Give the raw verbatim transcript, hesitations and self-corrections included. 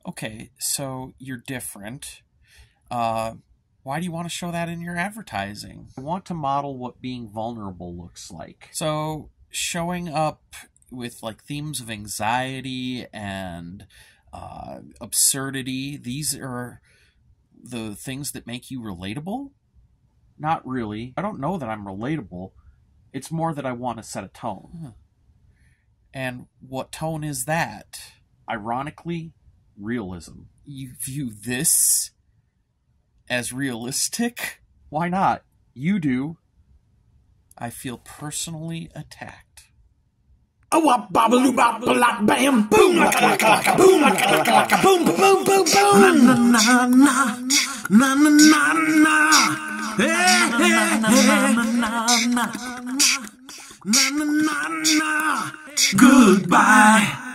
Okay, so you're different. Uh, why do you want to show that in your advertising? I want to model what being vulnerable looks like. So showing up with like themes of anxiety and uh, absurdity, these are the things that make you relatable? Not really. I don't know that I'm relatable. It's more that I want to set a tone. Hmm. And what tone is that? Ironically, realism. You view this as realistic? Why not? You do. I feel personally attacked. Oh, wop, bobble, bop, bop, bam, boom, laka, laka, laka, boom, laka, laka, laka, boom, boom, boom, boom, boom. Na na na na na na na. Hey, hey, hey. Na na na na na na na. Goodbye.